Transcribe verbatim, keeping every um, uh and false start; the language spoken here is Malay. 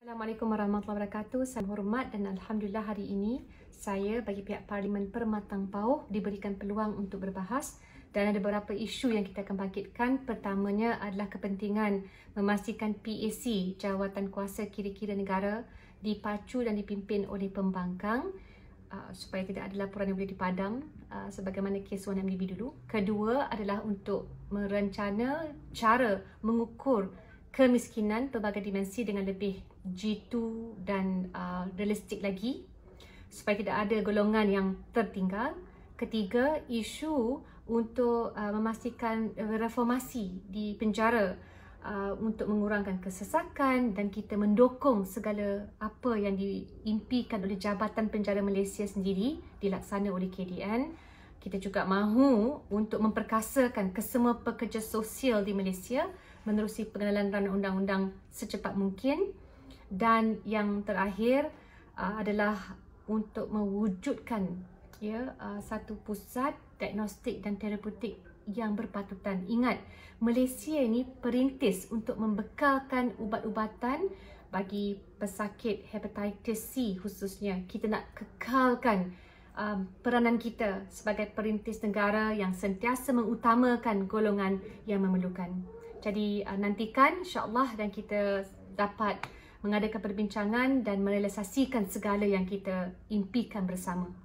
Assalamualaikum warahmatullahi wabarakatuh. Saya hormat dan Alhamdulillah hari ini saya bagi pihak Parlimen Permatang Pauh diberikan peluang untuk berbahas dan ada beberapa isu yang kita akan bangkitkan. Pertamanya adalah kepentingan memastikan P A C, Jawatan Kuasa Kira-kira Negara, dipacu dan dipimpin oleh pembangkang uh, supaya tidak ada laporan yang boleh dipadam uh, sebagaimana kes satu M D B dulu. Kedua adalah untuk merencana cara mengukur kemiskinan pelbagai dimensi dengan lebih jitu dan uh, realistik lagi supaya tidak ada golongan yang tertinggal. Ketiga, isu untuk uh, memastikan reformasi di penjara uh, untuk mengurangkan kesesakan dan kita mendukung segala apa yang diimpikan oleh Jabatan Penjara Malaysia sendiri dilaksana oleh K D N. Kita juga mahu untuk memperkasakan kesemua pekerja sosial di Malaysia menerusi pengenalan rancangan undang-undang secepat mungkin. Dan yang terakhir uh, adalah untuk mewujudkan ya uh, satu pusat diagnostik dan terapeutik yang berpatutan. Ingat, Malaysia ini perintis untuk membekalkan ubat-ubatan bagi pesakit hepatitis C khususnya. Kita nak kekalkan um, peranan kita sebagai perintis negara yang sentiasa mengutamakan golongan yang memerlukan. Jadi uh, nantikan insya-Allah dan kita dapat mengadakan perbincangan dan merealisasikan segala yang kita impikan bersama.